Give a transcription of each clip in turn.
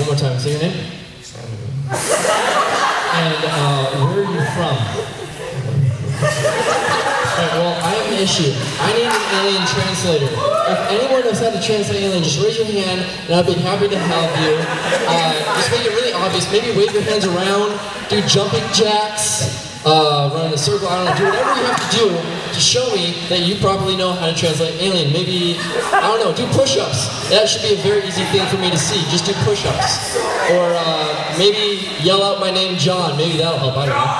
more time. Say your name. And where are you from? Alright, well, I have an issue. I need an alien translator. If anyone knows how to translate alien, just raise your hand, and I'd be happy to help you. Just make it really obvious. Maybe wave your hands around, do jumping jacks, run in a circle, I don't know, do whatever you have to do to show me that you properly know how to translate alien. Maybe, I don't know, do push-ups. That should be a very easy thing for me to see. Just do push-ups. Or maybe yell out my name, John. Maybe that'll help, I don't know.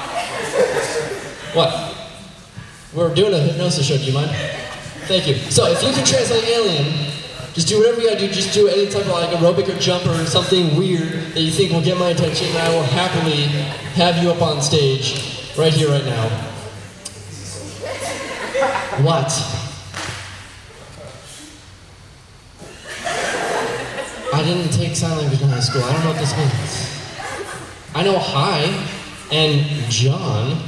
What? We're doing a hypnosis show, do you mind? Thank you. So if you can translate alien, just do whatever you gotta do. Just do any type of like aerobic or jump or something weird that you think will get my attention, and I will happily have you up on stage right here, right now. What? I didn't take sign language in high school. I don't know what this means. I know hi and John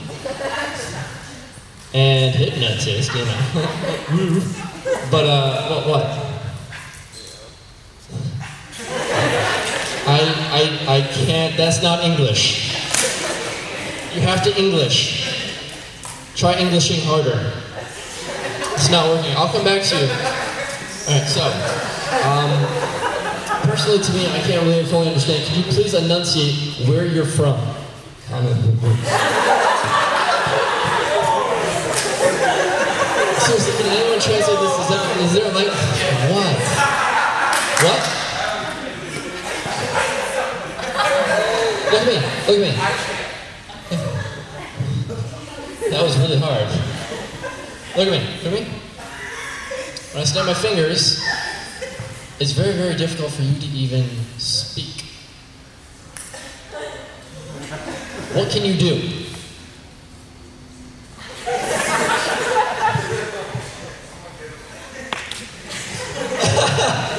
and hypnotist, you know. But what? I can't. That's not English. You have to English. Try Englishing harder. It's not working. I'll come back to you. Alright, so, personally to me, I can't really fully understand. Could you please enunciate where you're from? Seriously, can anyone translate this? Is there like, what? What? Look at me, look at me. That was really hard. Look at me, look at me. When I snap my fingers, it's very, very difficult for you to even speak. What can you do?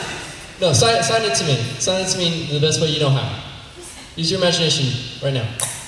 No, sign it to me. Sign it to me the best way you know how. Use your imagination right now.